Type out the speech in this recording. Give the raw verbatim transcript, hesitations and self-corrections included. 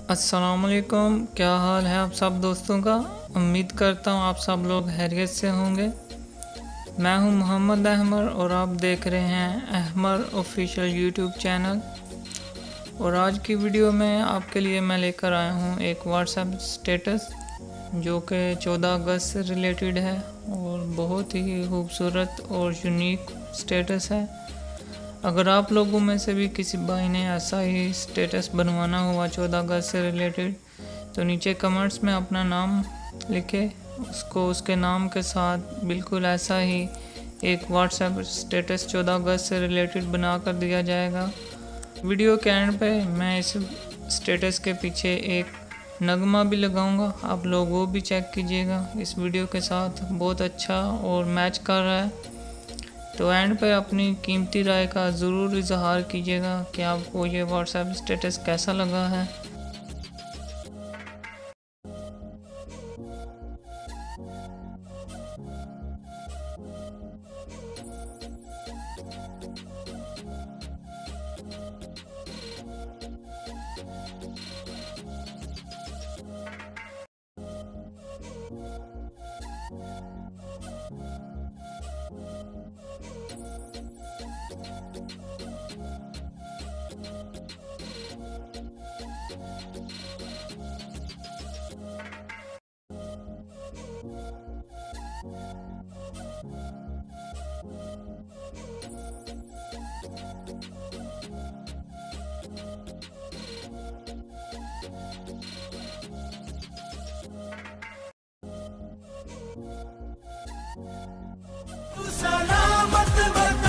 अस्सलामुअलैकुम, क्या हाल है आप सब दोस्तों का। उम्मीद करता हूँ आप सब लोग खैरियत से होंगे। मैं हूँ मोहम्मद अहमर और आप देख रहे हैं अहमर ऑफिशियल यूट्यूब चैनल। और आज की वीडियो में आपके लिए मैं लेकर आया हूँ एक व्हाट्सएप स्टेटस जो कि चौदह अगस्त से रिलेटेड है और बहुत ही खूबसूरत और यूनिक स्टेटस है। अगर आप लोगों में से भी किसी भाई ने ऐसा ही स्टेटस बनवाना हुआ चौदह अगस्त से रिलेटेड तो नीचे कमेंट्स में अपना नाम लिखे, उसको उसके नाम के साथ बिल्कुल ऐसा ही एक व्हाट्सएप स्टेटस चौदह अगस्त से रिलेटेड बना कर दिया जाएगा। वीडियो के एंड पे मैं इस स्टेटस के पीछे एक नगमा भी लगाऊंगा, आप लोग वो भी चेक कीजिएगा। इस वीडियो के साथ बहुत अच्छा और मैच कर रहा है। तो एंड पे अपनी कीमती राय का ज़रूर इजहार कीजिएगा कि आपको ये व्हाट्सएप स्टेटस कैसा लगा है। सलामत